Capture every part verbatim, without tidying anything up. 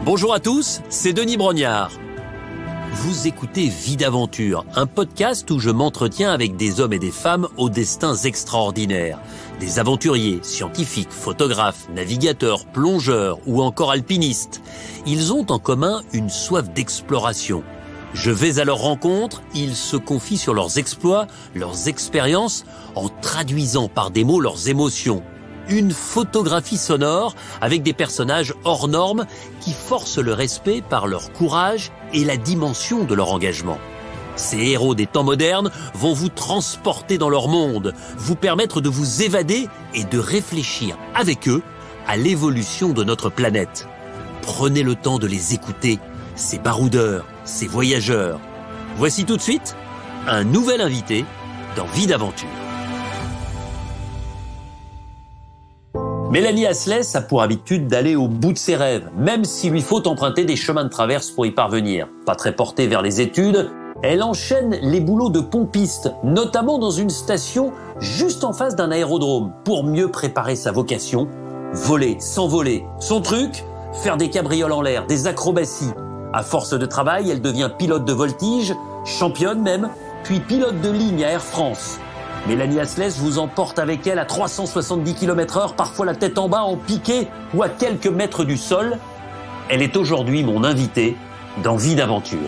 Bonjour à tous, c'est Denis Brognard. Vous écoutez Vie d'aventure, un podcast où je m'entretiens avec des hommes et des femmes aux destins extraordinaires. Des aventuriers, scientifiques, photographes, navigateurs, plongeurs ou encore alpinistes. Ils ont en commun une soif d'exploration. Je vais à leur rencontre, ils se confient sur leurs exploits, leurs expériences, en traduisant par des mots leurs émotions. Une photographie sonore avec des personnages hors normes qui forcent le respect par leur courage et la dimension de leur engagement. Ces héros des temps modernes vont vous transporter dans leur monde, vous permettre de vous évader et de réfléchir avec eux à l'évolution de notre planète. Prenez le temps de les écouter, ces baroudeurs, ces voyageurs. Voici tout de suite un nouvel invité dans Vie d'aventure. Mélanie Haslès a pour habitude d'aller au bout de ses rêves, même s'il lui faut emprunter des chemins de traverse pour y parvenir. Pas très portée vers les études, elle enchaîne les boulots de pompiste, notamment dans une station juste en face d'un aérodrome, pour mieux préparer sa vocation, voler, s'envoler. Son truc, faire des cabrioles en l'air, des acrobaties. À force de travail, elle devient pilote de voltige, championne même, puis pilote de ligne à Air France. Mélanie Haslès vous emporte avec elle à trois cent soixante-dix kilomètres heure, parfois la tête en bas, en piqué ou à quelques mètres du sol. Elle est aujourd'hui mon invitée dans Vie d'aventure.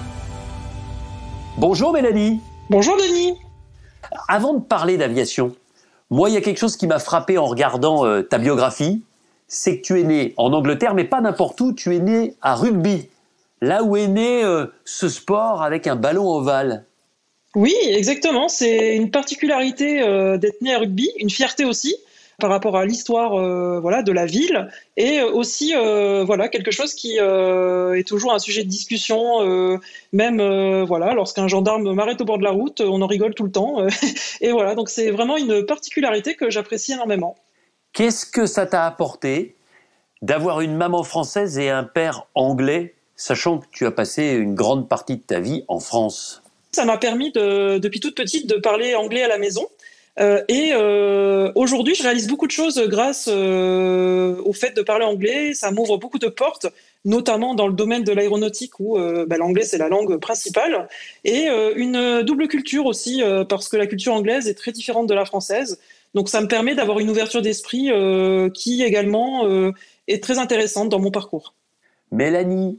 Bonjour Mélanie. Bonjour Denis. Avant de parler d'aviation, moi il y a quelque chose qui m'a frappé en regardant euh, ta biographie, c'est que tu es né en Angleterre, mais pas n'importe où, tu es né à Rugby, là où est né euh, ce sport avec un ballon ovale. Oui, exactement. C'est une particularité euh, d'être né à Rugby, une fierté aussi par rapport à l'histoire euh, voilà, de la ville et aussi euh, voilà, quelque chose qui euh, est toujours un sujet de discussion, euh, même euh, voilà, lorsqu'un gendarme m'arrête au bord de la route, on en rigole tout le temps. Euh, et voilà, donc c'est vraiment une particularité que j'apprécie énormément. Qu'est-ce que ça t'a apporté d'avoir une maman française et un père anglais, sachant que tu as passé une grande partie de ta vie en France ? Ça m'a permis de, depuis toute petite de parler anglais à la maison. Euh, et euh, aujourd'hui, je réalise beaucoup de choses grâce euh, au fait de parler anglais. Ça m'ouvre beaucoup de portes, notamment dans le domaine de l'aéronautique où euh, bah, l'anglais c'est la langue principale. Et euh, une double culture aussi, euh, parce que la culture anglaise est très différente de la française. Donc ça me permet d'avoir une ouverture d'esprit euh, qui également euh, est très intéressante dans mon parcours. Mélanie,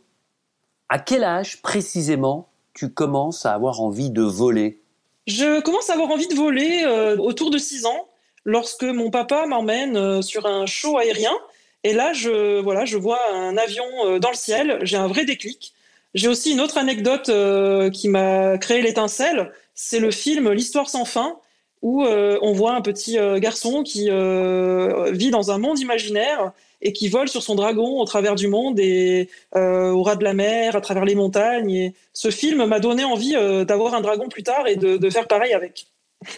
à quel âge précisément tu commences à avoir envie de voler ? Je commence à avoir envie de voler euh, autour de six ans, lorsque mon papa m'emmène euh, sur un show aérien. Et là, je, voilà, je vois un avion euh, dans le ciel. J'ai un vrai déclic. J'ai aussi une autre anecdote euh, qui m'a créé l'étincelle. C'est le film L'Histoire sans fin, où euh, on voit un petit euh, garçon qui euh, vit dans un monde imaginaire et qui vole sur son dragon au travers du monde et euh, au ras de la mer, à travers les montagnes. Et ce film m'a donné envie euh, d'avoir un dragon plus tard et de, de faire pareil avec.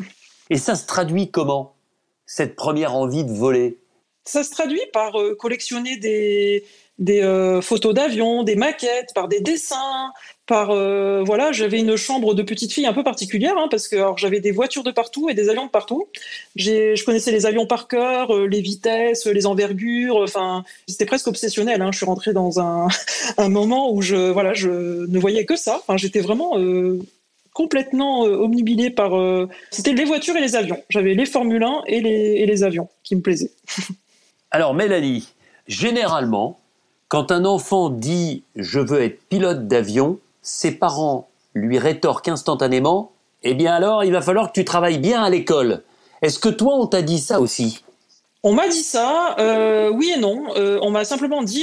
Et ça se traduit comment, cette première envie de voler ? Ça se traduit par euh, collectionner des, des euh, photos d'avions, des maquettes, par des dessins, par euh, voilà, j'avais une chambre de petite fille un peu particulière hein, parce que alors, j'avais des voitures de partout et des avions de partout. J'ai, je connaissais les avions par cœur, euh, les vitesses, les envergures. Enfin, c'était presque obsessionnel. Hein. Je suis rentrée dans un, un moment où je voilà, je ne voyais que ça. Enfin, j'étais vraiment euh, complètement euh, omnubilée par. Euh, c'était les voitures et les avions. J'avais les Formule un et les et les avions qui me plaisaient. Alors Mélanie, généralement, quand un enfant dit « je veux être pilote d'avion », ses parents lui rétorquent instantanément « eh bien alors, il va falloir que tu travailles bien à l'école ». Est-ce que toi, on t'a dit ça aussi ? On m'a dit ça, euh, oui et non. Euh, on m'a simplement dit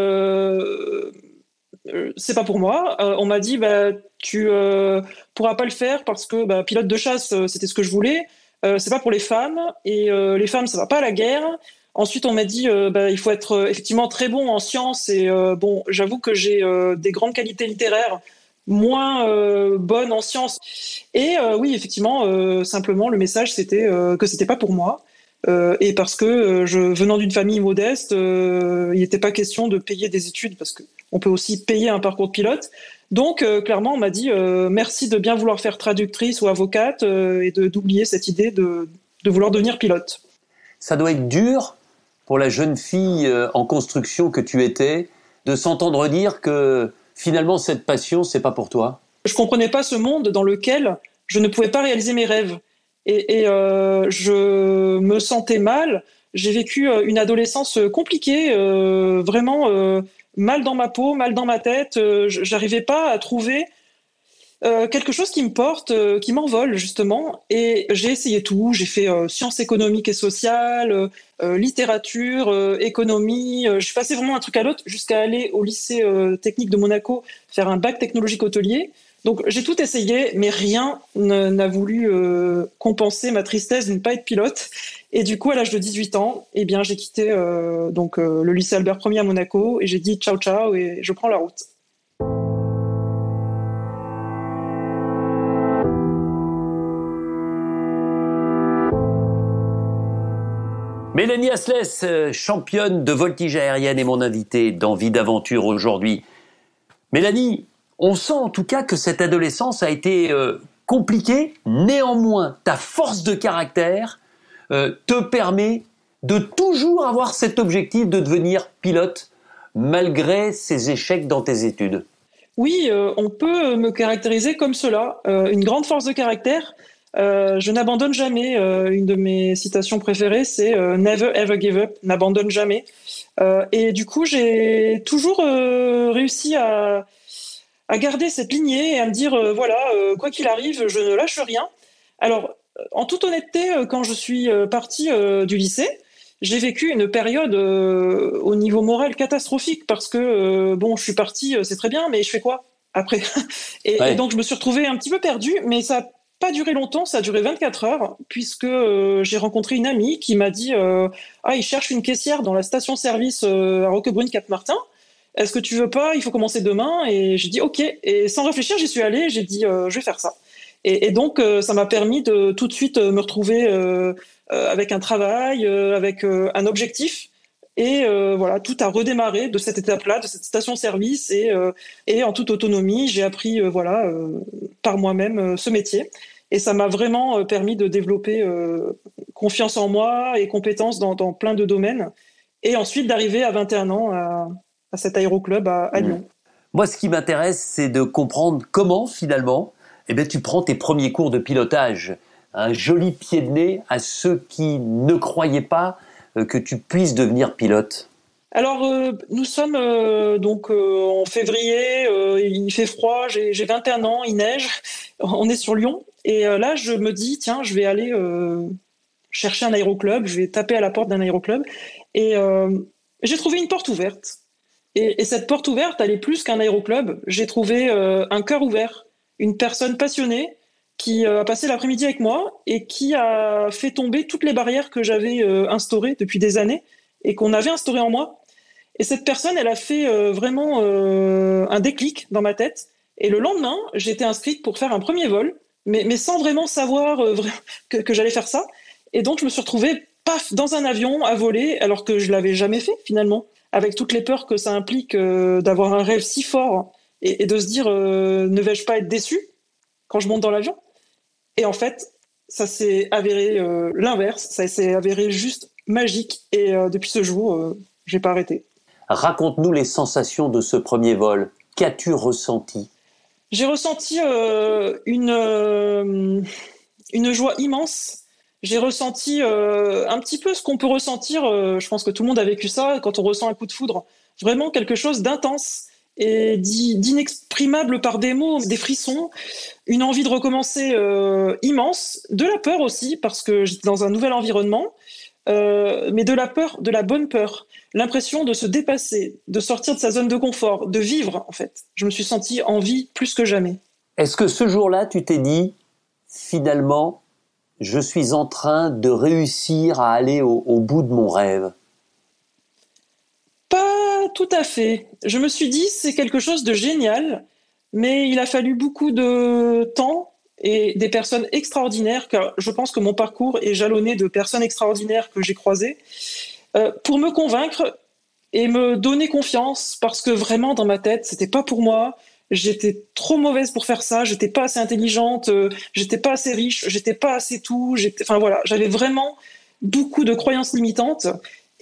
euh, euh, « c'est pas pour moi euh, ». On m'a dit bah, « tu euh, pourras pas le faire parce que bah, pilote de chasse, c'était ce que je voulais. Euh, c'est pas pour les femmes et euh, les femmes, ça va pas à la guerre ». Ensuite, on m'a dit euh, bah, il faut être euh, effectivement très bon en sciences et euh, bon, j'avoue que j'ai euh, des grandes qualités littéraires, moins euh, bonnes en sciences. Et euh, oui, effectivement, euh, simplement le message c'était euh, que c'était pas pour moi euh, et parce que euh, je venant d'une famille modeste, euh, il n'était pas question de payer des études parce que on peut aussi payer un parcours de pilote. Donc euh, clairement, on m'a dit euh, merci de bien vouloir faire traductrice ou avocate euh, et de d'oublier cette idée de de vouloir devenir pilote. Ça doit être dur pour la jeune fille en construction que tu étais, de s'entendre dire que finalement cette passion, c'est pas pour toi? Je comprenais pas ce monde dans lequel je ne pouvais pas réaliser mes rêves. Et, et euh, je me sentais mal. J'ai vécu une adolescence compliquée, euh, vraiment euh, mal dans ma peau, mal dans ma tête. Euh, j'arrivais pas à trouver euh, quelque chose qui me porte, euh, qui m'envole justement. Et j'ai essayé tout. J'ai fait euh, sciences économiques et sociales, euh, littérature, euh, économie. Euh, je passais vraiment un truc à l'autre jusqu'à aller au lycée euh, technique de Monaco faire un bac technologique hôtelier. Donc j'ai tout essayé, mais rien n'a voulu euh, compenser ma tristesse de ne pas être pilote. Et du coup, à l'âge de dix-huit ans, eh bien, j'ai quitté euh, donc euh, le lycée Albert Ier à Monaco et j'ai dit ciao ciao et je prends la route. Mélanie Asselès, championne de voltige aérienne, est mon invitée dans Vie d'aventure aujourd'hui. Mélanie, on sent en tout cas que cette adolescence a été euh, compliquée. Néanmoins, ta force de caractère euh, te permet de toujours avoir cet objectif de devenir pilote malgré ces échecs dans tes études. Oui, euh, on peut me caractériser comme cela. Euh, une grande force de caractère. Euh, je n'abandonne jamais. Euh, une de mes citations préférées, c'est euh, Never ever give up, n'abandonne jamais. Euh, et du coup, j'ai toujours euh, réussi à à garder cette lignée et à me dire, euh, voilà, euh, quoi qu'il arrive, je ne lâche rien. Alors, en toute honnêteté, quand je suis partie euh, du lycée, j'ai vécu une période euh, au niveau moral catastrophique parce que, euh, bon, je suis partie, c'est très bien, mais je fais quoi après? et, ouais. et donc, je me suis retrouvée un petit peu perdue, mais ça n'a pas duré longtemps, ça a duré vingt-quatre heures, puisque euh, j'ai rencontré une amie qui m'a dit, euh, ah, il cherche une caissière dans la station-service euh, à Roquebrune-Cap-Martin. Est-ce que tu veux pas? Il faut commencer demain. Et j'ai dit ok. Et sans réfléchir, j'y suis allée. J'ai dit euh, je vais faire ça. Et, et donc euh, ça m'a permis de tout de suite me retrouver euh, euh, avec un travail, euh, avec euh, un objectif. Et euh, voilà, tout a redémarré de cette étape-là, de cette station-service. Et, euh, et en toute autonomie, j'ai appris euh, voilà euh, par moi-même euh, ce métier. Et ça m'a vraiment euh, permis de développer euh, confiance en moi et compétences dans, dans plein de domaines. Et ensuite d'arriver à vingt et un ans à à cet aéroclub à, à Lyon. Moi, ce qui m'intéresse, c'est de comprendre comment, finalement, eh bien, tu prends tes premiers cours de pilotage. Un joli pied de nez à ceux qui ne croyaient pas que tu puisses devenir pilote. Alors, euh, nous sommes euh, donc euh, en février, euh, il fait froid, j'ai, j'ai vingt et un ans, il neige, on est sur Lyon. Et euh, là, je me dis, tiens, je vais aller euh, chercher un aéroclub, je vais taper à la porte d'un aéroclub. Et euh, j'ai trouvé une porte ouverte. Et, et cette porte ouverte, elle est plus qu'un aéroclub. J'ai trouvé euh, un cœur ouvert, une personne passionnée qui euh, a passé l'après-midi avec moi et qui a fait tomber toutes les barrières que j'avais euh, instaurées depuis des années et qu'on avait instaurées en moi. Et cette personne, elle a fait euh, vraiment euh, un déclic dans ma tête. Et le lendemain, j'ai été inscrite pour faire un premier vol, mais, mais sans vraiment savoir euh, que, que j'allais faire ça. Et donc, je me suis retrouvée, paf, dans un avion à voler, alors que je l'avais jamais fait finalement. Avec toutes les peurs que ça implique euh, d'avoir un rêve si fort et, et de se dire euh, ne vais-je pas être déçu quand je monte dans l'avion? Et en fait, ça s'est avéré euh, l'inverse, ça s'est avéré juste magique et euh, depuis ce jour, euh, j'ai pas arrêté. Raconte-nous les sensations de ce premier vol. Qu'as-tu ressenti? J'ai ressenti euh, une, euh, une joie immense. J'ai ressenti euh, un petit peu ce qu'on peut ressentir, euh, je pense que tout le monde a vécu ça, quand on ressent un coup de foudre. Vraiment quelque chose d'intense et d'inexprimable par des mots, des frissons, une envie de recommencer euh, immense, de la peur aussi, parce que j'étais dans un nouvel environnement, euh, mais de la peur, de la bonne peur. L'impression de se dépasser, de sortir de sa zone de confort, de vivre en fait. Je me suis sentie en vie plus que jamais. Est-ce que ce jour-là, tu t'es dit, finalement, je suis en train de réussir à aller au, au bout de mon rêve? Pas tout à fait. Je me suis dit, c'est quelque chose de génial, mais il a fallu beaucoup de temps et des personnes extraordinaires, car je pense que mon parcours est jalonné de personnes extraordinaires que j'ai croisées, euh, pour me convaincre et me donner confiance, parce que vraiment, dans ma tête, c'était pas pour moi. J'étais trop mauvaise pour faire ça, j'étais pas assez intelligente, euh, j'étais pas assez riche, j'étais pas assez tout, j'étais, enfin voilà, j'avais vraiment beaucoup de croyances limitantes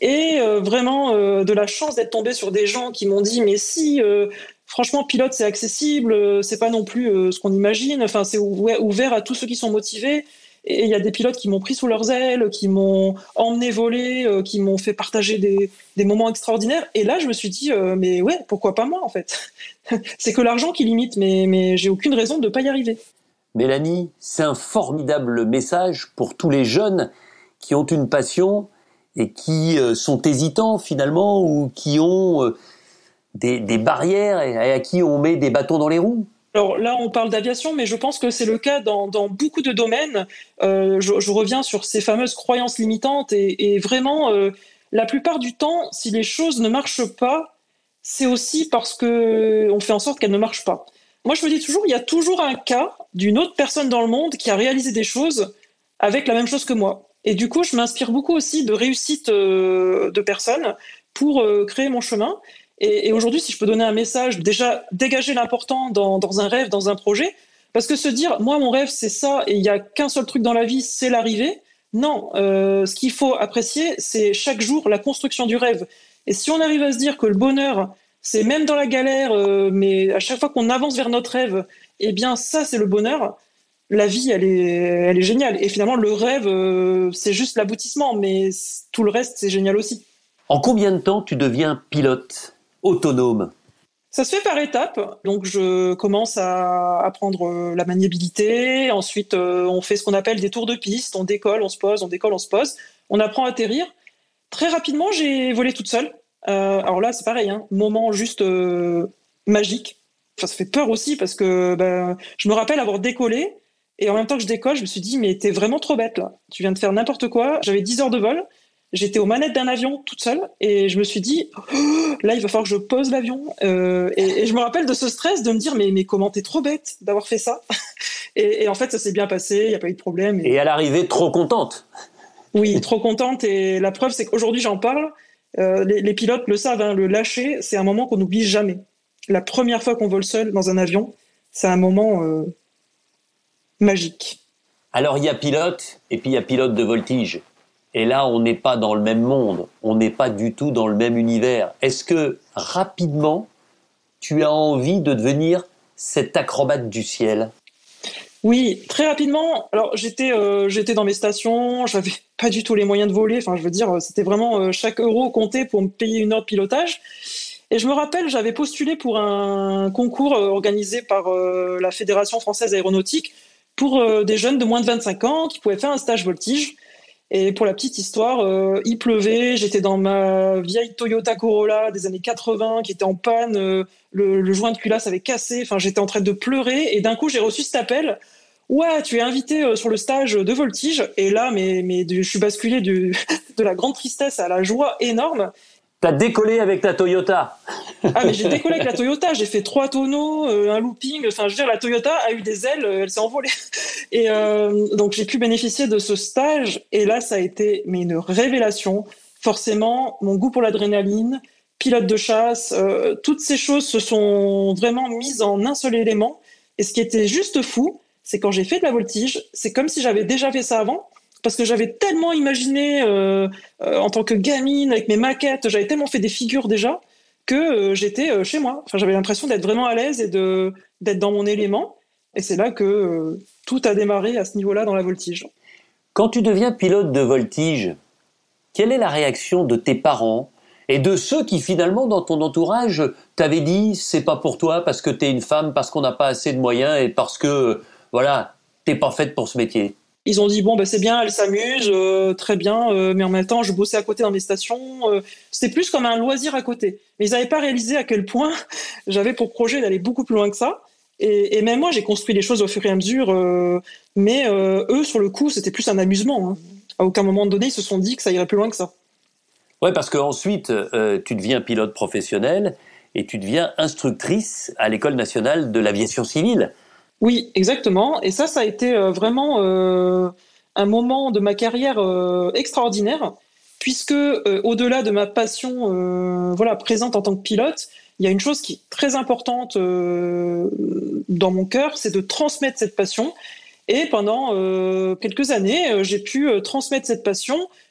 et euh, vraiment euh, de la chance d'être tombée sur des gens qui m'ont dit mais si euh, franchement pilote c'est accessible, euh, c'est pas non plus euh, ce qu'on imagine, enfin c'est ou- ouvert à tous ceux qui sont motivés. Et il y a des pilotes qui m'ont pris sous leurs ailes, qui m'ont emmené voler, euh, qui m'ont fait partager des, des moments extraordinaires. Et là, je me suis dit, euh, mais ouais, pourquoi pas moi, en fait. C'est que l'argent qui limite, mais, mais j'ai aucune raison de ne pas y arriver. Mélanie, c'est un formidable message pour tous les jeunes qui ont une passion et qui euh, sont hésitants finalement ou qui ont euh, des, des barrières et à qui on met des bâtons dans les roues. Alors là, on parle d'aviation, mais je pense que c'est le cas dans, dans beaucoup de domaines. Euh, je, je reviens sur ces fameuses croyances limitantes et, et vraiment, euh, la plupart du temps, si les choses ne marchent pas, c'est aussi parce que on fait en sorte qu'elles ne marchent pas. Moi, je me dis toujours, il y a toujours un cas d'une autre personne dans le monde qui a réalisé des choses avec la même chose que moi. Et du coup, je m'inspire beaucoup aussi de réussites euh, de personnes pour euh, créer mon chemin. Et, et aujourd'hui, si je peux donner un message, déjà dégager l'important dans, dans un rêve, dans un projet, parce que se dire, moi, mon rêve, c'est ça, et il n'y a qu'un seul truc dans la vie, c'est l'arrivée. Non, euh, ce qu'il faut apprécier, c'est chaque jour la construction du rêve. Et si on arrive à se dire que le bonheur, c'est même dans la galère, euh, mais à chaque fois qu'on avance vers notre rêve, eh bien, ça, c'est le bonheur. La vie, elle est, elle est géniale. Et finalement, le rêve, euh, c'est juste l'aboutissement, mais tout le reste, c'est génial aussi. En combien de temps tu deviens pilote autonome? Ça se fait par étapes. Donc, je commence à apprendre la maniabilité. Ensuite, euh, on fait ce qu'on appelle des tours de piste. On décolle, on se pose, on décolle, on se pose. On apprend à atterrir. Très rapidement, j'ai volé toute seule. Euh, alors là, c'est pareil, hein, moment juste euh, magique. Enfin, ça fait peur aussi parce que ben, je me rappelle avoir décollé et en même temps que je décolle, je me suis dit mais t'es vraiment trop bête là. Tu viens de faire n'importe quoi. J'avais dix heures de vol. J'étais aux manettes d'un avion toute seule et je me suis dit oh, là il va falloir que je pose l'avion euh, et, et je me rappelle de ce stress de me dire mais mais comment t'es trop bête d'avoir fait ça et, et en fait ça s'est bien passé, il n'y a pas eu de problème. Et, et à l'arrivée trop contente. Oui, trop contente et la preuve c'est qu'aujourd'hui j'en parle. Euh, les, les pilotes le savent, hein, le lâcher c'est un moment qu'on n'oublie jamais. La première fois qu'on vole seul dans un avion, c'est un moment euh, magique. Alors il y a pilote et puis il y a pilote de voltige. Et là, on n'est pas dans le même monde, on n'est pas du tout dans le même univers. Est-ce que, rapidement, tu as envie de devenir cet acrobate du ciel ? Oui, très rapidement. Alors, j'étais, euh, j'étais dans mes stations, j'avais pas du tout les moyens de voler. Enfin, je veux dire, c'était vraiment euh, chaque euro comptait pour me payer une heure de pilotage. Et je me rappelle, j'avais postulé pour un concours euh, organisé par euh, la Fédération française aéronautique pour euh, des jeunes de moins de vingt-cinq ans qui pouvaient faire un stage voltige. Et pour la petite histoire, euh, il pleuvait, j'étais dans ma vieille Toyota Corolla des années quatre-vingts qui était en panne, euh, le, le joint de culasse avait cassé, enfin j'étais en train de pleurer et d'un coup j'ai reçu cet appel. Ouais, tu es invité euh, sur le stage de voltige. Et là, mais, mais je suis basculé du, de la grande tristesse à la joie énorme. T'as décollé avec ta Toyota. Ah mais j'ai décollé avec la Toyota, j'ai fait trois tonneaux, euh, un looping, enfin je veux dire la Toyota a eu des ailes, elle s'est envolée. Et euh, donc j'ai pu bénéficier de ce stage et là ça a été mais une révélation. Forcément, mon goût pour l'adrénaline, pilote de chasse, euh, toutes ces choses se sont vraiment mises en un seul élément. Et ce qui était juste fou, c'est quand j'ai fait de la voltige, c'est comme si j'avais déjà fait ça avant. Parce que j'avais tellement imaginé euh, euh, en tant que gamine avec mes maquettes, j'avais tellement fait des figures déjà que euh, j'étais euh, chez moi. Enfin, j'avais l'impression d'être vraiment à l'aise et de d'être dans mon élément. Et c'est là que euh, tout a démarré à ce niveau-là dans la voltige. Quand tu deviens pilote de voltige, quelle est la réaction de tes parents et de ceux qui finalement dans ton entourage t'avaient dit c'est pas pour toi parce que t'es une femme, parce qu'on n'a pas assez de moyens et parce que voilà t'es pas faite pour ce métier? Ils ont dit bon ben c'est bien, elle s'amuse, euh, très bien, euh, mais en même temps je bossais à côté dans mes stations. Euh, c'était plus comme un loisir à côté. Mais ils n'avaient pas réalisé à quel point j'avais pour projet d'aller beaucoup plus loin que ça. Et, et même moi j'ai construit les choses au fur et à mesure. Euh, mais euh, eux sur le coup c'était plus un amusement. Hein. À aucun moment donné ils se sont dit que ça irait plus loin que ça. Ouais, parce qu'ensuite euh, tu deviens pilote professionnel et tu deviens instructrice à l'École nationale de l'aviation civile. Oui, exactement. Et ça, ça a été euh, vraiment euh, un moment de ma carrière euh, extraordinaire, puisque euh, au-delà de ma passion, euh, voilà, présente en tant que pilote, il y a une chose qui est très importante euh, dans mon cœur, c'est de transmettre cette passion. Et pendant euh, quelques années, euh, j'ai pu euh, transmettre cette passion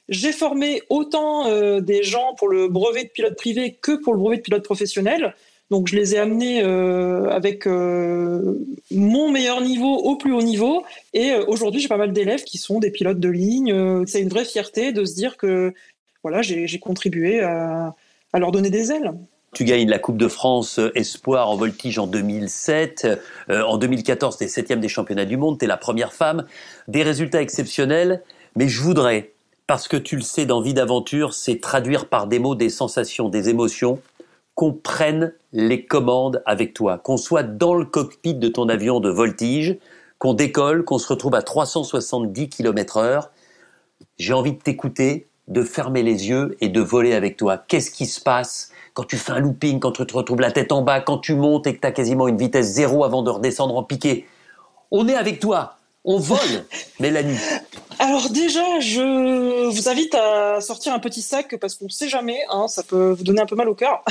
J'ai formé autant euh, des gens pour le brevet de pilote privé que pour le brevet de pilote professionnel. Donc je les ai amenés euh, avec euh, mon meilleur niveau au plus haut niveau. Et euh, aujourd'hui, j'ai pas mal d'élèves qui sont des pilotes de ligne. Euh, c'est une vraie fierté de se dire que voilà, j'ai, j'ai contribué à, à leur donner des ailes. Tu gagnes la Coupe de France Espoir en voltige en deux mille sept. Euh, en deux mille quatorze, tu es septième des championnats du monde. Tu es la première femme. Des résultats exceptionnels. Mais je voudrais, parce que tu le sais, dans Vie d'aventure, c'est traduire par des mots des sensations, des émotions, qu'on prenne les commandes avec toi, qu'on soit dans le cockpit de ton avion de voltige, qu'on décolle, qu'on se retrouve à trois cent soixante-dix kilomètres heure. J'ai envie de t'écouter, de fermer les yeux et de voler avec toi. Qu'est-ce qui se passe quand tu fais un looping, quand tu te retrouves la tête en bas, quand tu montes et que tu as quasiment une vitesse zéro avant de redescendre en piqué? On est avec toi, on vole, Mélanie. Alors déjà, je vous invite à sortir un petit sac parce qu'on ne sait jamais, hein, ça peut vous donner un peu mal au cœur.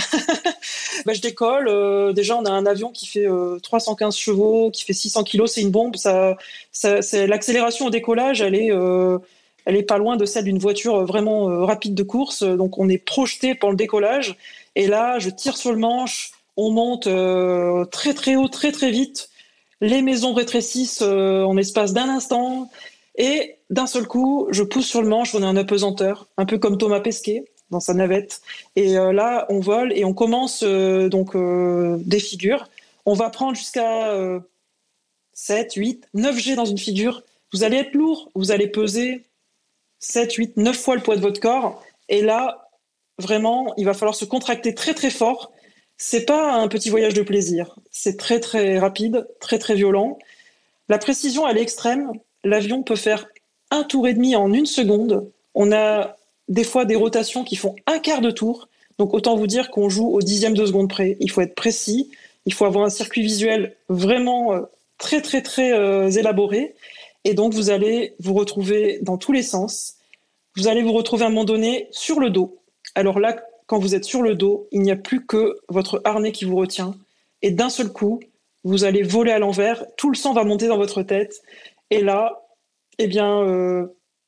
Bah, je décolle. Euh, déjà, on a un avion qui fait euh, trois cent quinze chevaux, qui fait six cents kilos, c'est une bombe. Ça, ça, c'est, l'accélération au décollage, elle est, euh, elle est pas loin de celle d'une voiture vraiment euh, rapide de course. Donc, on est projeté pendant le décollage. Et là, je tire sur le manche, on monte euh, très très haut, très très vite. Les maisons rétrécissent euh, en espace d'un instant. Et d'un seul coup, je pousse sur le manche, on est un apesanteur, un peu comme Thomas Pesquet dans sa navette. Et euh, là, on vole et on commence euh, donc euh, des figures. On va prendre jusqu'à euh, sept, huit, neuf G dans une figure. Vous allez être lourd, vous allez peser sept, huit, neuf fois le poids de votre corps. Et là, vraiment, il va falloir se contracter très très fort. C'est pas un petit voyage de plaisir. C'est très très rapide, très très violent. La précision, elle est extrême. L'avion peut faire un tour et demi en une seconde. On a des fois des rotations qui font un quart de tour. Donc autant vous dire qu'on joue au dixième de seconde près. Il faut être précis. Il faut avoir un circuit visuel vraiment euh, très très très euh, élaboré. Et donc vous allez vous retrouver dans tous les sens. Vous allez vous retrouver à un moment donné sur le dos. Alors là, quand vous êtes sur le dos, il n'y a plus que votre harnais qui vous retient. Et d'un seul coup, vous allez voler à l'envers. Tout le sang va monter dans votre tête. Et là, eh bien, euh,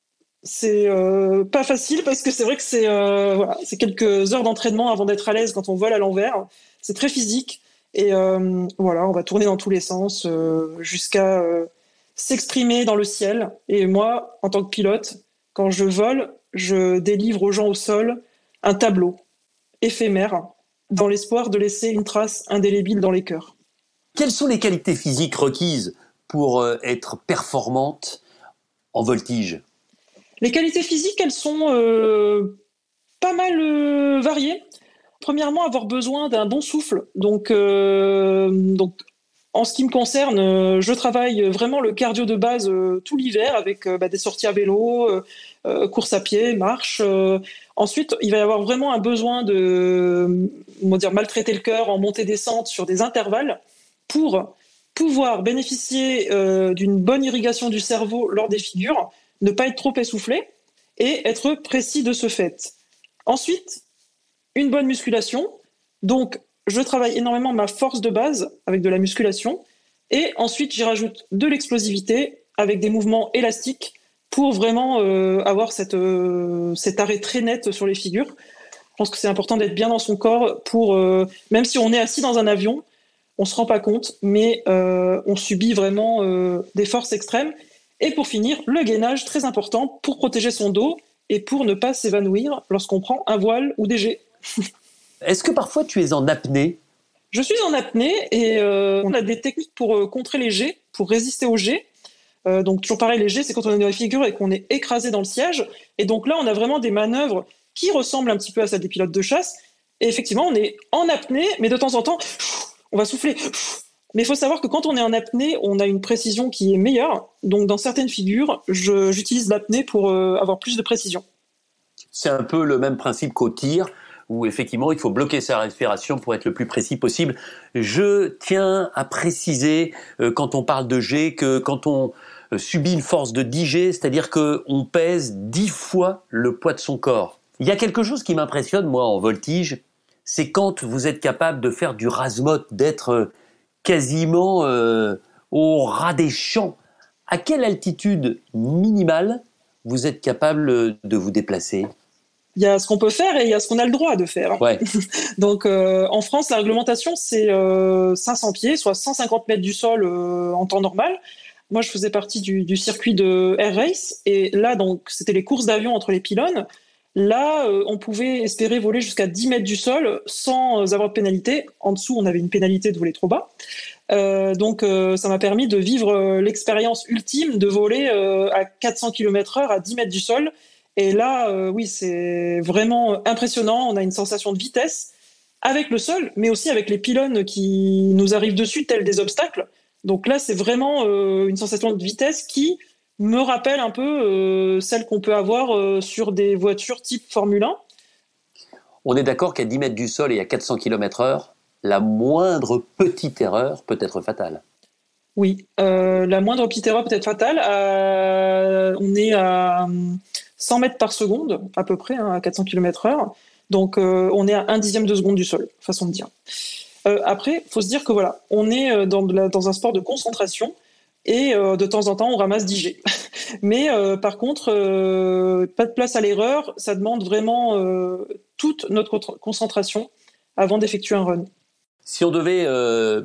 c'est euh, pas facile parce que c'est vrai que c'est euh, voilà, c'est quelques heures d'entraînement avant d'être à l'aise quand on vole à l'envers. C'est très physique et euh, voilà, on va tourner dans tous les sens euh, jusqu'à euh, s'exprimer dans le ciel. Et moi, en tant que pilote, quand je vole, je délivre aux gens au sol un tableau éphémère dans l'espoir de laisser une trace indélébile dans les cœurs. Quelles sont les qualités physiques requises pour être performante en voltige? Les qualités physiques, elles sont euh, pas mal euh, variées. Premièrement, avoir besoin d'un bon souffle. Donc, euh, donc en ce qui me concerne, euh, je travaille vraiment le cardio de base euh, tout l'hiver avec euh, bah, des sorties à vélo, euh, euh, course à pied, marche. Euh. Ensuite, il va y avoir vraiment un besoin de on va dire, maltraiter le cœur en montée-descente sur des intervalles pour pouvoir bénéficier euh, d'une bonne irrigation du cerveau lors des figures, ne pas être trop essoufflé et être précis de ce fait. Ensuite, une bonne musculation. Donc, je travaille énormément ma force de base avec de la musculation et ensuite, j'y rajoute de l'explosivité avec des mouvements élastiques pour vraiment euh, avoir cette, euh, cet arrêt très net sur les figures. Je pense que c'est important d'être bien dans son corps pour, euh, même si on est assis dans un avion, on se rend pas compte, mais euh, on subit vraiment euh, des forces extrêmes. Et pour finir, le gainage, très important pour protéger son dos et pour ne pas s'évanouir lorsqu'on prend un voile ou des jets. Est-ce que parfois tu es en apnée? Je suis en apnée et euh, on a des techniques pour euh, contrer les jets, pour résister aux jets. Euh, donc toujours pareil, les jets, c'est quand on est dans les figures et qu'on est écrasé dans le siège. Et donc là, on a vraiment des manœuvres qui ressemblent un petit peu à celles des pilotes de chasse. Et effectivement, on est en apnée, mais de temps en temps, on va souffler. Mais il faut savoir que quand on est en apnée, on a une précision qui est meilleure. Donc dans certaines figures, je, j'utilise l'apnée pour euh, avoir plus de précision. C'est un peu le même principe qu'au tir, où effectivement il faut bloquer sa respiration pour être le plus précis possible. Je tiens à préciser, euh, quand on parle de G, que quand on euh, subit une force de dix G, c'est-à-dire qu'on pèse dix fois le poids de son corps. Il y a quelque chose qui m'impressionne, moi, en voltige, c'est quand vous êtes capable de faire du ras-mat, d'être quasiment euh, au ras des champs. À quelle altitude minimale vous êtes capable de vous déplacer? Il y a ce qu'on peut faire et il y a ce qu'on a le droit de faire. Ouais. Donc, euh, en France, la réglementation, c'est euh, cinq cents pieds, soit cent cinquante mètres du sol euh, en temps normal. Moi, je faisais partie du, du circuit de Air Race. Et là, donc, c'était les courses d'avion entre les pylônes. Là, euh, on pouvait espérer voler jusqu'à dix mètres du sol sans avoir de pénalité. En dessous, on avait une pénalité de voler trop bas. Euh, donc, euh, ça m'a permis de vivre euh, l'expérience ultime de voler euh, à quatre cents kilomètres heure à dix mètres du sol. Et là, euh, oui, c'est vraiment impressionnant. On a une sensation de vitesse avec le sol, mais aussi avec les pylônes qui nous arrivent dessus, tels des obstacles. Donc là, c'est vraiment euh, une sensation de vitesse qui me rappelle un peu euh, celle qu'on peut avoir euh, sur des voitures type Formule un. On est d'accord qu'à dix mètres du sol et à quatre cents kilomètres heure, la moindre petite erreur peut être fatale. Oui, euh, la moindre petite erreur peut être fatale. Euh, on est à cent mètres par seconde, à peu près, hein, à quatre cents kilomètres heure. Donc, euh, on est à un dixième de seconde du sol, façon de dire. Euh, après, il faut se dire que voilà, on est dans, de la, dans un sport de concentration et euh, de temps en temps, on ramasse dix G. Mais euh, par contre, euh, pas de place à l'erreur. Ça demande vraiment euh, toute notre concentration avant d'effectuer un run. Si on devait euh,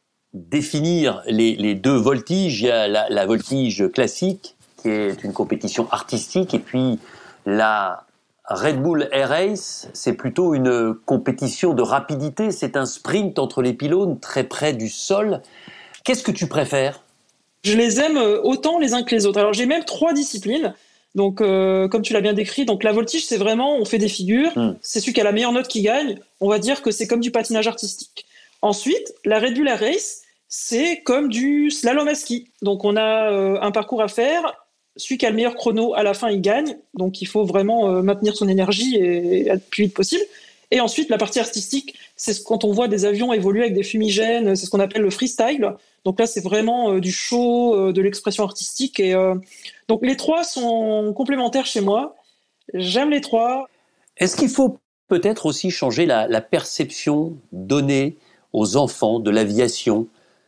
définir les, les deux voltiges, il y a la, la voltige classique, qui est une compétition artistique, et puis la Red Bull Air Race, c'est plutôt une compétition de rapidité, c'est un sprint entre les pylônes très près du sol. Qu'est-ce que tu préfères ? Je les aime autant les uns que les autres. Alors j'ai même trois disciplines. Donc euh, comme tu l'as bien décrit, donc la voltige c'est vraiment on fait des figures, mmh. c'est celui qui a la meilleure note qui gagne. On va dire que c'est comme du patinage artistique. Ensuite, la Red Bull Air Race, c'est comme du slalom à ski. Donc on a euh, un parcours à faire. Celui qui a le meilleur chrono, à la fin, il gagne. Donc, il faut vraiment euh, maintenir son énergie et être le plus vite possible. Et ensuite, la partie artistique, c'est quand on voit des avions évoluer avec des fumigènes. C'est ce qu'on appelle le freestyle. Donc là, c'est vraiment euh, du show, euh, de l'expression artistique. Et euh, donc, les trois sont complémentaires chez moi. J'aime les trois. Est-ce qu'il faut peut-être aussi changer la, la perception donnée aux enfants de l'aviation ?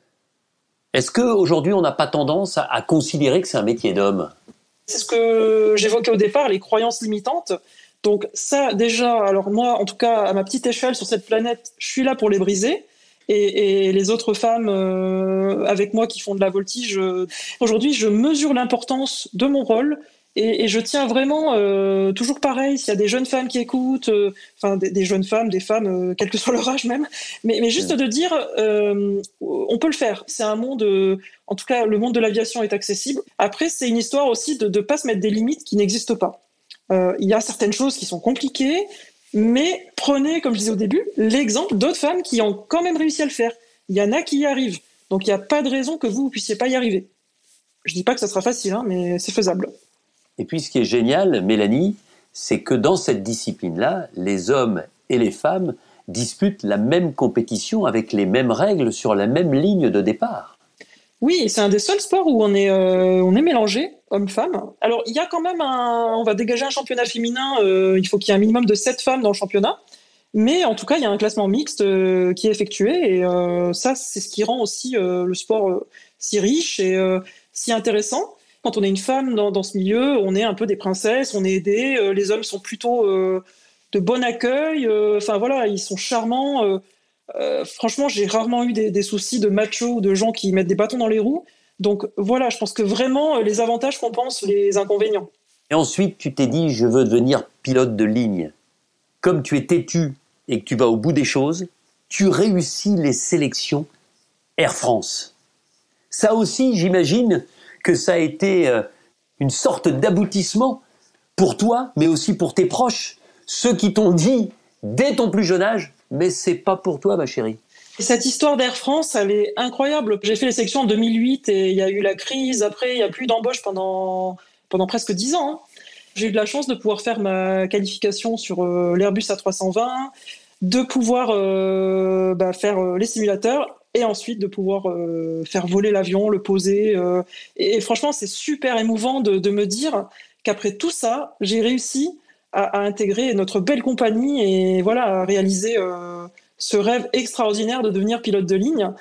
Est-ce qu'aujourd'hui, on n'a pas tendance à, à considérer que c'est un métier d'homme ? C'est ce que j'évoquais au départ, les croyances limitantes. Donc ça, déjà, alors moi, en tout cas, à ma petite échelle sur cette planète, je suis là pour les briser. Et, et les autres femmes euh, avec moi qui font de la voltige, euh, aujourd'hui, je mesure l'importance de mon rôle. Et, et je tiens vraiment, euh, toujours pareil, s'il y a des jeunes femmes qui écoutent, euh, enfin des, des jeunes femmes, des femmes, euh, quel que soit leur âge même, mais, mais juste de dire, euh, on peut le faire. C'est un monde, euh, en tout cas, le monde de l'aviation est accessible. Après, c'est une histoire aussi de ne pas se mettre des limites qui n'existent pas. Euh, il y a certaines choses qui sont compliquées, mais prenez, comme je disais au début, l'exemple d'autres femmes qui ont quand même réussi à le faire. Il y en a qui y arrivent. Donc il n'y a pas de raison que vous ne puissiez pas y arriver. Je ne dis pas que ça sera facile, hein, mais c'est faisable. Et puis ce qui est génial, Mélanie, c'est que dans cette discipline-là, les hommes et les femmes disputent la même compétition avec les mêmes règles sur la même ligne de départ. Oui, c'est un des seuls sports où on est, euh, on est mélangé, hommes-femmes. Alors il y a quand même un... On va dégager un championnat féminin, euh, il faut qu'il y ait un minimum de sept femmes dans le championnat. Mais en tout cas, il y a un classement mixte euh, qui est effectué. Et euh, ça, c'est ce qui rend aussi euh, le sport euh, si riche et euh, si intéressant. Quand on est une femme dans, dans ce milieu, on est un peu des princesses, on est aidés. Euh, les hommes sont plutôt euh, de bon accueil. Enfin euh, voilà, ils sont charmants. Euh, euh, franchement, j'ai rarement eu des, des soucis de machos ou de gens qui mettent des bâtons dans les roues. Donc voilà, je pense que vraiment, les avantages compensent les inconvénients. Et ensuite, tu t'es dit, je veux devenir pilote de ligne. Comme tu es têtu et que tu vas au bout des choses, tu réussis les sélections Air France. Ça aussi, j'imagine que ça a été euh, une sorte d'aboutissement pour toi, mais aussi pour tes proches, ceux qui t'ont dit dès ton plus jeune âge, mais c'est pas pour toi, ma chérie. Et cette histoire d'Air France, elle est incroyable. J'ai fait les sélections en deux mille huit et il y a eu la crise. Après, il n'y a plus d'embauche pendant, pendant presque dix ans. Hein. J'ai eu de la chance de pouvoir faire ma qualification sur euh, l'Airbus A trois cent vingt, de pouvoir euh, bah, faire euh, les simulateurs et ensuite de pouvoir euh, faire voler l'avion, le poser. Euh, et, et franchement, c'est super émouvant de, de me dire qu'après tout ça, j'ai réussi à, à intégrer notre belle compagnie et voilà, à réaliser euh, ce rêve extraordinaire de devenir pilote de ligne.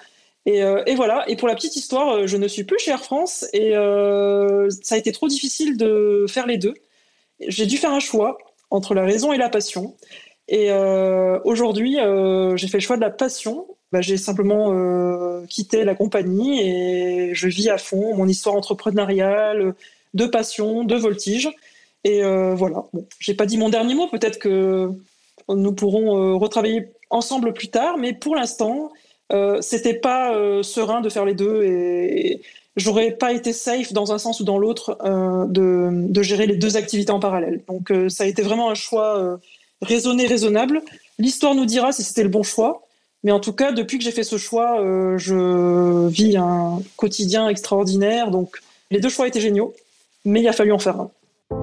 Et, euh, et voilà. Et pour la petite histoire, je ne suis plus chez Air France et euh, ça a été trop difficile de faire les deux. J'ai dû faire un choix entre la raison et la passion. Et euh, aujourd'hui, euh, j'ai fait le choix de la passion. Bah, j'ai simplement euh, quitté la compagnie et je vis à fond mon histoire entrepreneuriale, de passion, de voltige. Et euh, voilà. Bon, j'ai pas dit mon dernier mot. Peut-être que nous pourrons euh, retravailler ensemble plus tard, mais pour l'instant, euh, c'était pas euh, serein de faire les deux et j'aurais pas été safe dans un sens ou dans l'autre euh, de, de gérer les deux activités en parallèle. Donc euh, ça a été vraiment un choix euh, raisonné, raisonnable. L'histoire nous dira si c'était le bon choix, mais en tout cas, depuis que j'ai fait ce choix, euh, je vis un quotidien extraordinaire. Donc les deux choix étaient géniaux, mais il a fallu en faire un.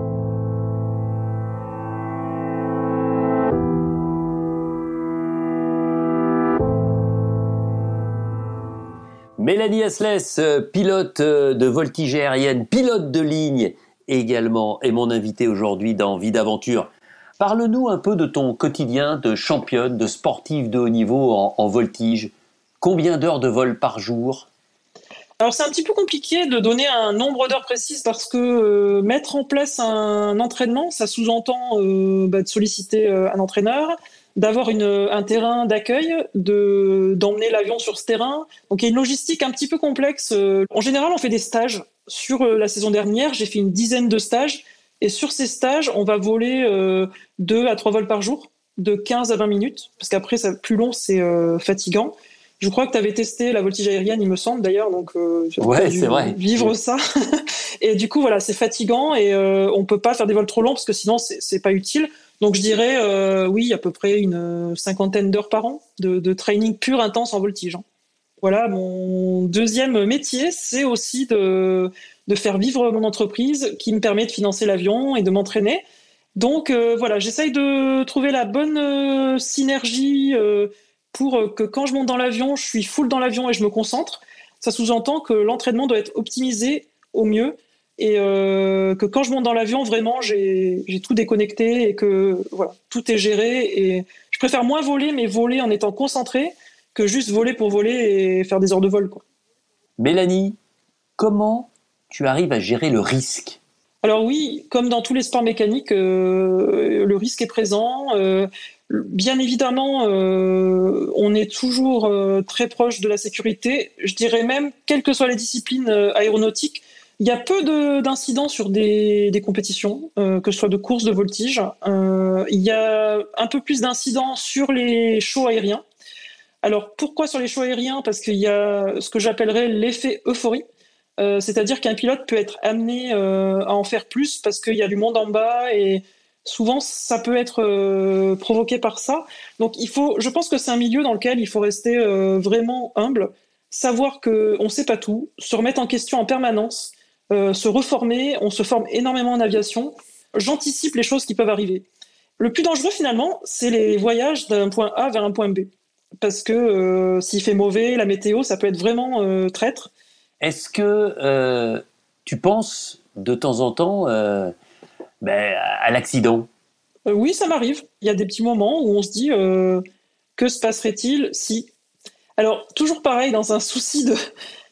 Mélanie Asselès, pilote de voltige aérienne, pilote de ligne également, est mon invitée aujourd'hui dans Vie d'aventure. Parle-nous un peu de ton quotidien de championne, de sportive de haut niveau en, en voltige. Combien d'heures de vol par jour ? Alors c'est un petit peu compliqué de donner un nombre d'heures précises parce que euh, mettre en place un entraînement, ça sous-entend euh, bah, de solliciter euh, un entraîneur, d'avoir une, un terrain d'accueil, de, d'emmener l'avion sur ce terrain. Donc il y a une logistique un petit peu complexe. En général, on fait des stages. Sur la saison dernière, j'ai fait une dizaine de stages. Et sur ces stages, on va voler euh, deux à trois vols par jour, de quinze à vingt minutes. Parce qu'après, ça, plus long, c'est euh, fatigant. Je crois que tu avais testé la voltige aérienne, il me semble d'ailleurs. Donc, euh, ouais, c'est vrai. Vivre ça. Et du coup, voilà, c'est fatigant et euh, on peut pas faire des vols trop longs parce que sinon, c'est, c'est pas utile. Donc je dirais, euh, oui, à peu près une cinquantaine d'heures par an de, de training pur intense en voltige. Voilà, mon deuxième métier, c'est aussi de, de faire vivre mon entreprise qui me permet de financer l'avion et de m'entraîner. Donc euh, voilà, j'essaye de trouver la bonne euh, synergie euh, pour que quand je monte dans l'avion, je suis full dans l'avion et je me concentre. Ça sous-entend que l'entraînement doit être optimisé au mieux. Et euh, que quand je monte dans l'avion, vraiment, j'ai, j'ai tout déconnecté et que voilà, tout est géré. Et je préfère moins voler, mais voler en étant concentré, que juste voler pour voler et faire des heures de vol, quoi. Mélanie, comment tu arrives à gérer le risque ? Alors oui, comme dans tous les sports mécaniques, euh, le risque est présent. Euh, bien évidemment, euh, on est toujours euh, très proche de la sécurité. Je dirais même, quelles que soient les disciplines euh, aéronautiques, il y a peu de, d'incidents sur des, des compétitions, euh, que ce soit de course, de voltige. Euh, il y a un peu plus d'incidents sur les shows aériens. Alors, pourquoi sur les shows aériens ? Parce qu'il y a ce que j'appellerais l'effet euphorie. Euh, c'est-à-dire qu'un pilote peut être amené euh, à en faire plus parce qu'il y a du monde en bas et souvent, ça peut être euh, provoqué par ça. Donc, il faut, je pense que c'est un milieu dans lequel il faut rester euh, vraiment humble, savoir qu'on ne sait pas tout, se remettre en question en permanence, Euh, se reformer, on se forme énormément en aviation. J'anticipe les choses qui peuvent arriver. Le plus dangereux finalement, c'est les voyages d'un point A vers un point B. Parce que euh, s'il fait mauvais, la météo, ça peut être vraiment euh, traître. Est-ce que euh, tu penses de temps en temps euh, ben, à l'accident ? euh, Oui, ça m'arrive. Il y a des petits moments où on se dit euh, que se passerait-il si... Alors, toujours pareil, dans un souci de...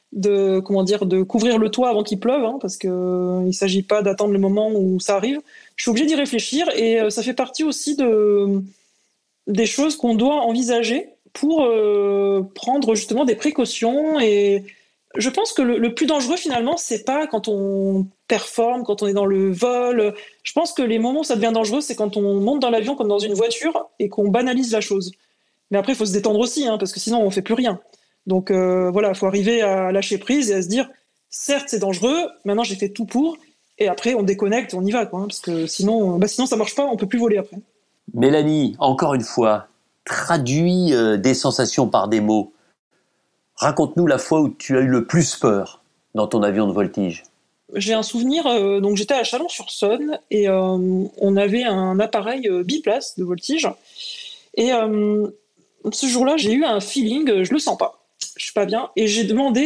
de comment dire de couvrir le toit avant qu'il pleuve, hein, parce que euh, il s'agit pas d'attendre le moment où ça arrive. Je suis obligée d'y réfléchir et euh, ça fait partie aussi de des choses qu'on doit envisager pour euh, prendre justement des précautions. Et je pense que le, le plus dangereux finalement, c'est pas quand on performe, quand on est dans le vol. Je pense que les moments où ça devient dangereux, c'est quand on monte dans l'avion comme dans une voiture et qu'on banalise la chose. Mais après, il faut se détendre aussi, hein, parce que sinon on fait plus rien. Donc euh, voilà, il faut arriver à lâcher prise et à se dire, certes c'est dangereux, maintenant j'ai fait tout pour, et après on déconnecte, on y va, quoi, hein, parce que sinon, bah, sinon ça marche pas, on peut plus voler après. Mélanie, encore une fois, traduis euh, des sensations par des mots. Raconte-nous la fois où tu as eu le plus peur dans ton avion de voltige. J'ai un souvenir, euh, donc j'étais à Chalon-sur-Saône et euh, on avait un appareil euh, biplace de voltige, et euh, ce jour-là j'ai eu un feeling, je le sens pas. Je suis pas bien. Et j'ai demandé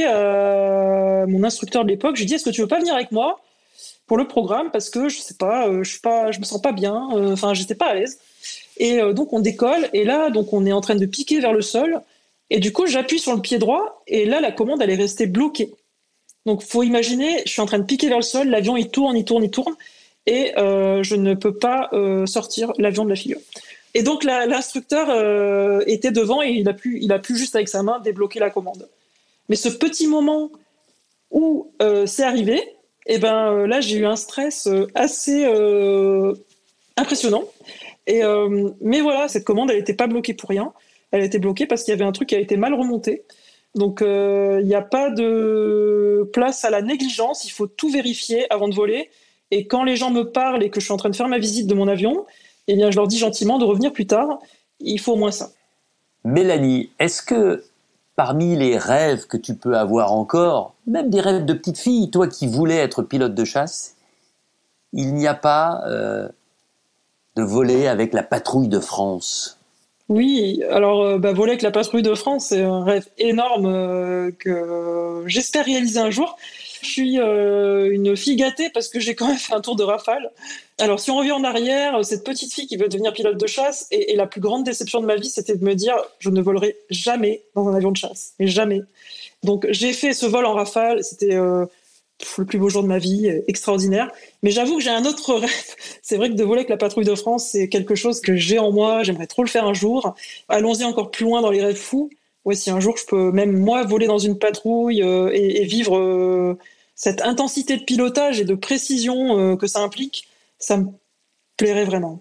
à mon instructeur de l'époque, j'ai dit, est-ce que tu veux pas venir avec moi pour le programme ? Parce que je sais pas, euh, je suis pas, je me sens pas bien. Enfin, euh, j'étais pas à l'aise. Et euh, donc on décolle. Et là, donc on est en train de piquer vers le sol. Et du coup, j'appuie sur le pied droit et là, la commande, elle est restée bloquée. Donc, faut imaginer, je suis en train de piquer vers le sol, l'avion, il tourne, il tourne, il tourne et euh, je ne peux pas euh, sortir l'avion de la figure. Et donc, la, l'instructeur euh, était devant et il a, pu, il a pu juste avec sa main débloquer la commande. Mais ce petit moment où euh, c'est arrivé, et ben euh, là, j'ai eu un stress euh, assez euh, impressionnant. Et, euh, mais voilà, cette commande, elle n'était pas bloquée pour rien. Elle a été bloquée parce qu'il y avait un truc qui a été mal remonté. Donc, euh, il n'y a pas de place à la négligence. Il faut tout vérifier avant de voler. Et quand les gens me parlent et que je suis en train de faire ma visite de mon avion, eh bien, je leur dis gentiment de revenir plus tard. Il faut au moins ça. Mélanie, est-ce que parmi les rêves que tu peux avoir encore, même des rêves de petite fille, toi qui voulais être pilote de chasse, il n'y a pas euh, de voler avec la patrouille de France? Oui, alors euh, bah, voler avec la patrouille de France, c'est un rêve énorme euh, que j'espère réaliser un jour. Je suis euh, une fille gâtée parce que j'ai quand même fait un tour de Rafale. Alors si on revient en arrière, cette petite fille qui veut devenir pilote de chasse, et, et la plus grande déception de ma vie, c'était de me dire je ne volerai jamais dans un avion de chasse, mais jamais. Donc j'ai fait ce vol en Rafale, c'était euh, le plus beau jour de ma vie, extraordinaire. Mais j'avoue que j'ai un autre rêve. C'est vrai que de voler avec la patrouille de France, c'est quelque chose que j'ai en moi. J'aimerais trop le faire un jour. Allons-y encore plus loin dans les rêves fous. Ouais, si un jour je peux même moi voler dans une patrouille euh, et, et vivre euh, cette intensité de pilotage et de précision euh, que ça implique, ça me plairait vraiment.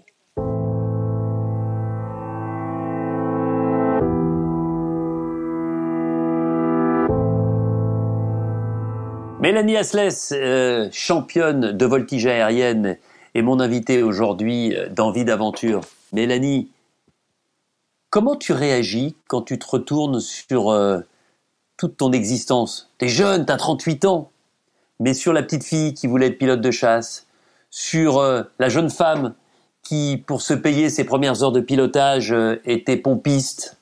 Mélanie Asselès, euh, championne de voltige aérienne, est mon invitée aujourd'hui dans Vie d'aventure. Mélanie, comment tu réagis quand tu te retournes sur euh, toute ton existence? T'es jeune, t'as trente-huit ans, mais sur la petite fille qui voulait être pilote de chasse, sur euh, la jeune femme qui, pour se payer ses premières heures de pilotage, euh, était pompiste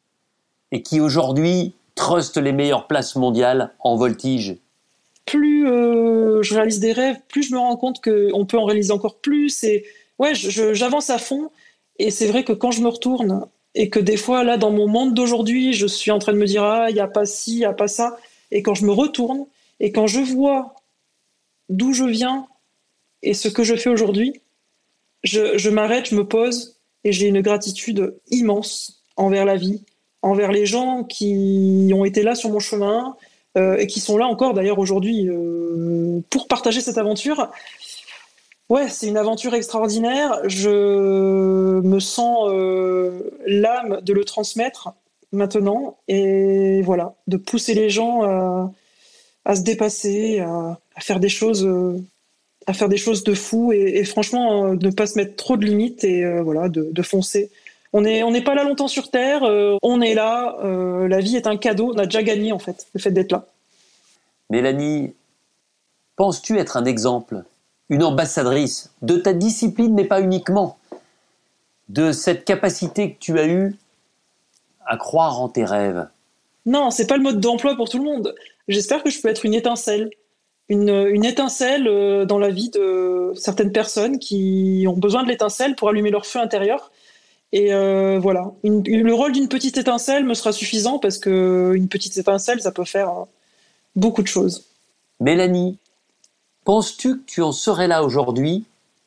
et qui aujourd'hui truste les meilleures places mondiales en voltige. Plus euh, je réalise des rêves, plus je me rends compte qu'on peut en réaliser encore plus. Et ouais, je, je, j'avance à fond. Et c'est vrai que quand je me retourne et que des fois, là, dans mon monde d'aujourd'hui, je suis en train de me dire ah, il n'y a pas ci, il n'y a pas ça. Et quand je me retourne et quand je vois d'où je viens et ce que je fais aujourd'hui, je, je m'arrête, je me pose et j'ai une gratitude immense envers la vie, envers les gens qui ont été là sur mon chemin. Euh, et qui sont là encore d'ailleurs aujourd'hui euh, pour partager cette aventure. Ouais, c'est une aventure extraordinaire. Je me sens euh, l'âme de le transmettre maintenant et voilà, de pousser les gens à, à se dépasser, à, à faire des choses, euh, à faire des choses de fou et, et franchement, euh, de ne pas se mettre trop de limites et euh, voilà, de, de foncer. On n'est on n'est pas là longtemps sur Terre, euh, on est là, euh, la vie est un cadeau, on a déjà gagné en fait, le fait d'être là. Mélanie, penses-tu être un exemple, une ambassadrice de ta discipline, mais pas uniquement, de cette capacité que tu as eue à croire en tes rêves? Non, c'est pas le mode d'emploi pour tout le monde. J'espère que je peux être une étincelle, une, une étincelle euh, dans la vie de certaines personnes qui ont besoin de l'étincelle pour allumer leur feu intérieur. Et euh, voilà, une, le rôle d'une petite étincelle me sera suffisant parce que une petite étincelle, ça peut faire euh, beaucoup de choses. Mélanie, penses-tu que tu en serais là aujourd'hui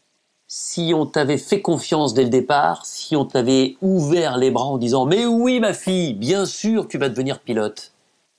si on t'avait fait confiance dès le départ, si on t'avait ouvert les bras en disant « Mais oui, ma fille, bien sûr, tu vas devenir pilote ».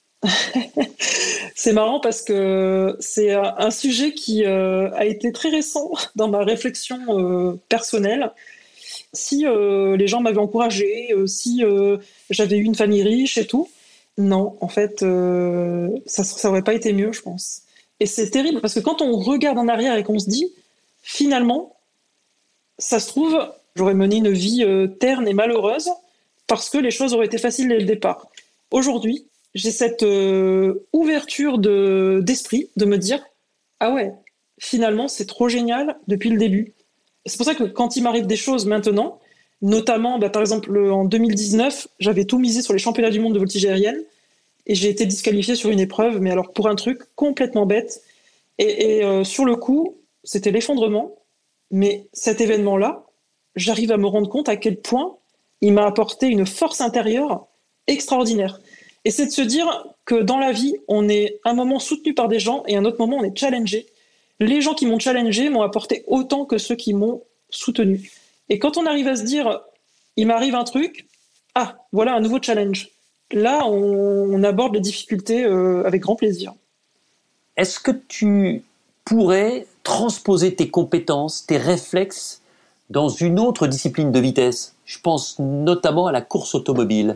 C'est marrant parce que c'est un sujet qui euh, a été très récent dans ma réflexion euh, personnelle. Si euh, les gens m'avaient encouragée, euh, si euh, j'avais eu une famille riche et tout, non, en fait, euh, ça ça aurait pas été mieux, je pense. Et c'est terrible parce que quand on regarde en arrière et qu'on se dit, finalement, ça se trouve, j'aurais mené une vie euh, terne et malheureuse parce que les choses auraient été faciles dès le départ. Aujourd'hui, j'ai cette euh, ouverture de, d'esprit de me dire, ah ouais, finalement, c'est trop génial depuis le début. C'est pour ça que quand il m'arrive des choses maintenant, notamment, bah, par exemple, en deux mille dix-neuf, j'avais tout misé sur les championnats du monde de voltige aérienne et j'ai été disqualifiée sur une épreuve, mais alors pour un truc complètement bête. Et, et euh, sur le coup, c'était l'effondrement. Mais cet événement-là, j'arrive à me rendre compte à quel point il m'a apporté une force intérieure extraordinaire. Et c'est de se dire que dans la vie, on est un moment soutenu par des gens et un autre moment, on est challengé. Les gens qui m'ont challengé m'ont apporté autant que ceux qui m'ont soutenu. Et quand on arrive à se dire, il m'arrive un truc, ah, voilà un nouveau challenge. Là, on, on aborde les difficultés euh, avec grand plaisir. Est-ce que tu pourrais transposer tes compétences, tes réflexes dans une autre discipline de vitesse ? Je pense notamment à la course automobile.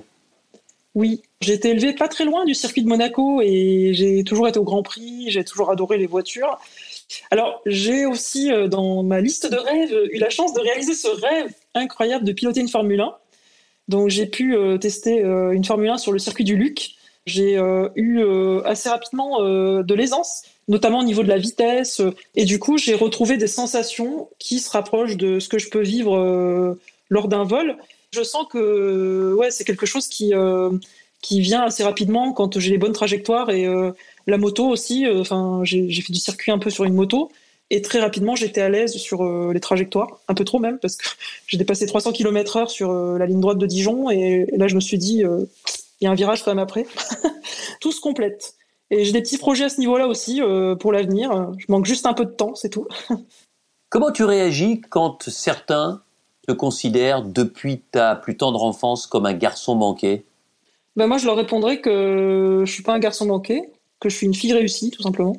Oui, j'ai été élevée pas très loin du circuit de Monaco et j'ai toujours été au Grand Prix, j'ai toujours adoré les voitures. Alors, j'ai aussi, euh, dans ma liste de rêves, eu la chance de réaliser ce rêve incroyable de piloter une Formule un. Donc, j'ai pu euh, tester euh, une Formule un sur le circuit du Luc. J'ai euh, eu euh, assez rapidement euh, de l'aisance, notamment au niveau de la vitesse. Euh, et du coup, j'ai retrouvé des sensations qui se rapprochent de ce que je peux vivre euh, lors d'un vol. Je sens que ouais, c'est quelque chose qui, euh, qui vient assez rapidement quand j'ai les bonnes trajectoires. Et euh, la moto aussi, enfin, euh, j'ai, j'ai fait du circuit un peu sur une moto. Et très rapidement, j'étais à l'aise sur euh, les trajectoires, un peu trop même, parce que j'ai dépassé trois cents kilomètres heure sur euh, la ligne droite de Dijon. Et, et là, je me suis dit, euh, il y a un virage quand même après. Tout se complète. Et j'ai des petits projets à ce niveau-là aussi euh, pour l'avenir. Je manque juste un peu de temps, c'est tout. Comment tu réagis quand certains te considèrent depuis ta plus tendre enfance comme un garçon manqué ? Ben moi, je leur répondrai que je suis pas un garçon manqué, que je suis une fille réussie, tout simplement.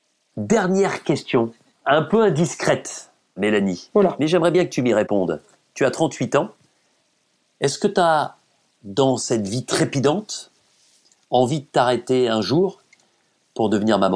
Dernière question, un peu indiscrète, Mélanie. Voilà. Mais j'aimerais bien que tu m'y répondes. Tu as trente-huit ans. Est-ce que tu as, dans cette vie trépidante, envie de t'arrêter un jour pour devenir maman ?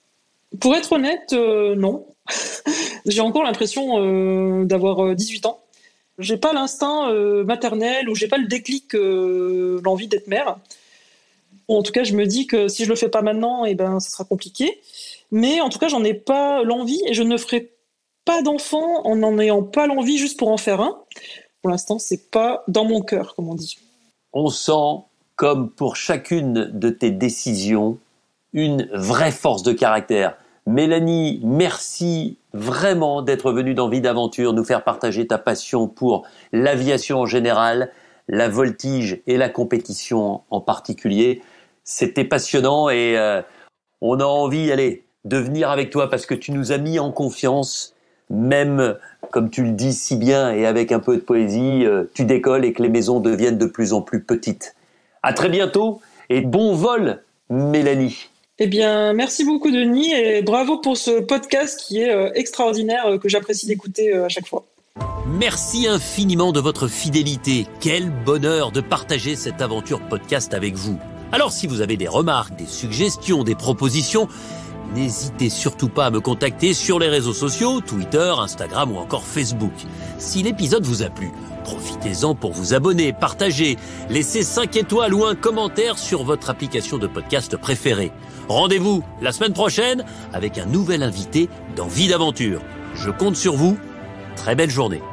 Pour être honnête, euh, non. J'ai encore l'impression euh, d'avoir dix-huit ans. J'ai pas l'instinct euh, maternel ou j'ai pas le déclic, euh, l'envie d'être mère. Bon, en tout cas, je me dis que si je le fais pas maintenant, eh ben, ça sera compliqué. Mais en tout cas, j'en ai pas l'envie et je ne ferai pas d'enfant en n'en ayant pas l'envie juste pour en faire un. Pour l'instant, c'est pas dans mon cœur, comme on dit. On sent, comme pour chacune de tes décisions, une vraie force de caractère. Mélanie, merci vraiment d'être venue dans Vie d'aventure, nous faire partager ta passion pour l'aviation en général, la voltige et la compétition en particulier. C'était passionnant et euh, on a envie, allez, de venir avec toi parce que tu nous as mis en confiance, même, comme tu le dis si bien et avec un peu de poésie, euh, tu décolles et que les maisons deviennent de plus en plus petites. À très bientôt et bon vol, Mélanie. Eh bien, merci beaucoup Denis et bravo pour ce podcast qui est euh, extraordinaire, euh, que j'apprécie d'écouter euh, à chaque fois. Merci infiniment de votre fidélité. Quel bonheur de partager cette aventure podcast avec vous. Alors si vous avez des remarques, des suggestions, des propositions, n'hésitez surtout pas à me contacter sur les réseaux sociaux, Twitter, Instagram ou encore Facebook. Si l'épisode vous a plu, profitez-en pour vous abonner, partager, laisser cinq étoiles ou un commentaire sur votre application de podcast préférée. Rendez-vous la semaine prochaine avec un nouvel invité dans Vie d'aventure. Je compte sur vous. Très belle journée.